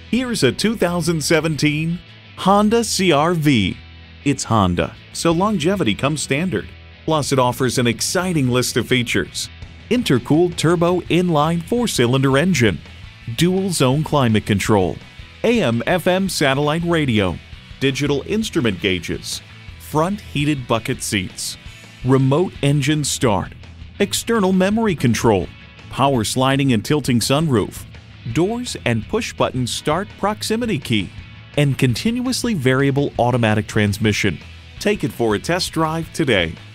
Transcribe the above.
Here's a 2017 Honda CR-V. It's Honda, so longevity comes standard. Plus, it offers an exciting list of features. Intercooled turbo inline 4-cylinder engine, dual zone climate control, AM/FM satellite radio, digital instrument gauges, front heated bucket seats, remote engine start, external memory control, power sliding and tilting sunroof, doors and push-button start proximity key, and continuously variable automatic transmission. Take it for a test drive today.